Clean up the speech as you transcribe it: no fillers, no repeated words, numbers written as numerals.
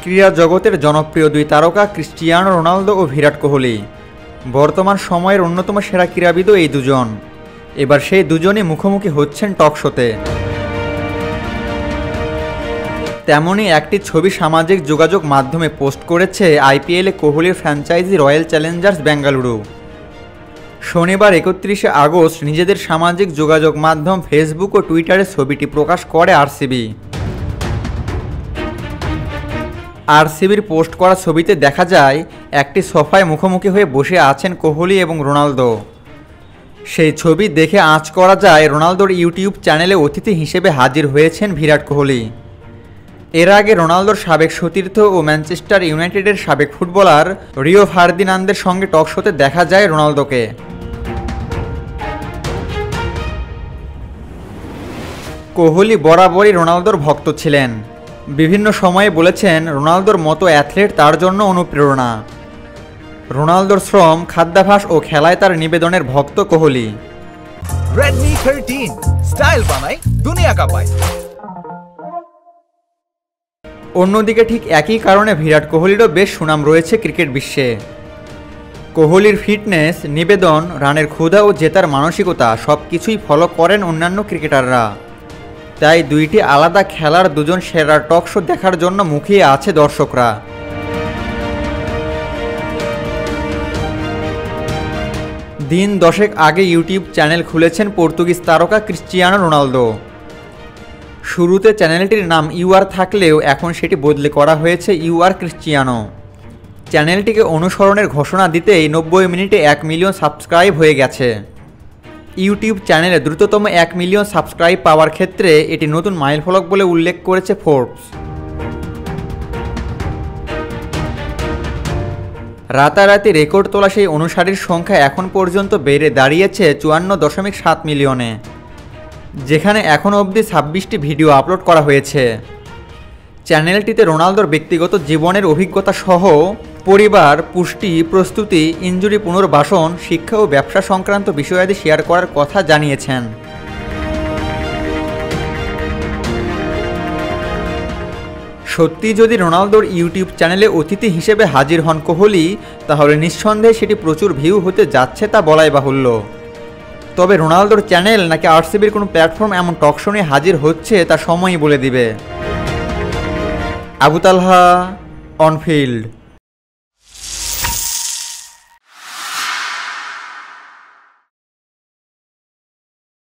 ক্রীড়া জগতের জনপ্রিয় দুই তারকা ক্রিস্টিয়ানো রোনালদো ও বিরাট কোহলি। বর্তমান সময়ের অন্যতম সেরা ক্রীড়াবিদও এই দুজন। এবার সেই দুজনই মুখোমুখি হচ্ছেন টক শোতে। তেমনই একটি ছবি সামাজিক যোগাযোগ মাধ্যমে পোস্ট করেছে আইপিএলে কোহলির ফ্র্যাঞ্চাইজি রয়্যাল চ্যালেঞ্জার্স বেঙ্গালুরু। শনিবার ৩১শে আগস্ট নিজেদের সামাজিক যোগাযোগ মাধ্যম ফেসবুক ও টুইটারে ছবিটি প্রকাশ করে আরসিবির পোস্ট করা ছবিতে দেখা যায় একটি সোফায় মুখোমুখি হয়ে বসে আছেন কোহলি এবং রোনালদো। সেই ছবি দেখে আঁচ করা যায় রোনালদোর ইউটিউব চ্যানেলে অতিথি হিসেবে হাজির হয়েছেন বিরাট কোহলি। এর আগে রোনালদোর সাবেক সতীর্থ ও ম্যানচেস্টার ইউনাইটেডের সাবেক ফুটবলার রিও ফার্দিনান্দের সঙ্গে টক শোতে দেখা যায় রোনালদোকে। কোহলি বরাবরই রোনালদোর ভক্ত ছিলেন। বিভিন্ন সময়ে বলেছেন রোনালদোর মতো অ্যাথলেট তার জন্য অনুপ্রেরণা। রোনালদোর শ্রম, খাদ্যাভ্যাস ও খেলায় তার নিবেদনের ভক্ত কোহলি। Redmi 13 স্টাইল বানাই দুনিয়া কাঁপায়। অন্যদিকে ঠিক একই কারণে বিরাট কোহলিরও বেশ সুনাম রয়েছে ক্রিকেট বিশ্বে। কোহলির ফিটনেস, নিবেদন, রানের ক্ষুধা ও জেতার মানসিকতা সবকিছুই ফলো করেন অন্যান্য ক্রিকেটাররা। তাই দুইটি আলাদা খেলার দুজন সেরা টক শো দেখার জন্য মুখিয়ে আছে দর্শকরা। দিন দশেক আগে ইউটিউব চ্যানেল খুলেছেন পর্তুগিজ তারকা ক্রিস্টিয়ানো রোনালদো। শুরুতে চ্যানেলটির নাম ইউআর থাকলেও এখন সেটি বদলে করা হয়েছে ইউআর ক্রিস্টিয়ানো। চ্যানেলটিকে অনুসরণের ঘোষণা দিতেই ৯০ মিনিটে ১ মিলিয়ন সাবস্ক্রাইব হয়ে গেছে। ইউটিউব চ্যানেলে দ্রুততম ১ মিলিয়ন সাবস্ক্রাইব পাওয়ার ক্ষেত্রে এটি নতুন মাইলফলক বলে উল্লেখ করেছে ফোর্বস। রাতারাতি রেকর্ড তোলা সেই অনুসারীর সংখ্যা এখন পর্যন্ত বেড়ে দাঁড়িয়েছে ৫৪.৭ মিলিয়নে, যেখানে এখনও অবধি ২৬টি ভিডিও আপলোড করা হয়েছে। চ্যানেলটিতে রোনালদোর ব্যক্তিগত জীবনের অভিজ্ঞতা সহ পরিবার, পুষ্টি, প্রস্তুতি, ইনজুরি পুনর্বাসন, শিক্ষা ও ব্যবসা সংক্রান্ত বিষয়াদি শেয়ার করার কথা জানিয়েছেন। সত্যি যদি রোনালদোর ইউটিউব চ্যানেলে অতিথি হিসেবে হাজির হন কোহলি, তাহলে নিঃসন্দেহে সেটি প্রচুর ভিউ হতে যাচ্ছে তা বলাই বাহুল্য। তবে রোনালদোর চ্যানেল নাকি আরসিবির কোনো প্ল্যাটফর্ম এমন টক শো নিয়ে হাজির হচ্ছে তা সময়ই বলে দিবে। আবু তালহা, অনফিল্ড।